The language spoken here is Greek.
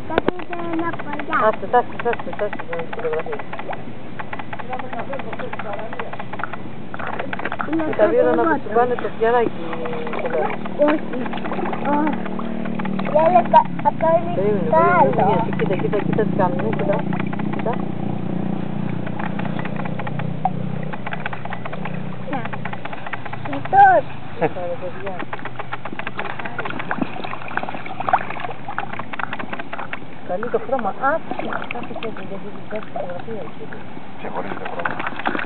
Άστε, άστε, να φωτογραφίες. Τα δύο να σου πάνε το φιαράκι. Όχι. Λέλε, αυτό είναι το άλλο. Κοίτα τι κάνουν, κοίτα. Καλή το χρώμα. Άφησε γιατί δεν δίνει φωτογραφία. Ξεχωρίζει το χρώμα.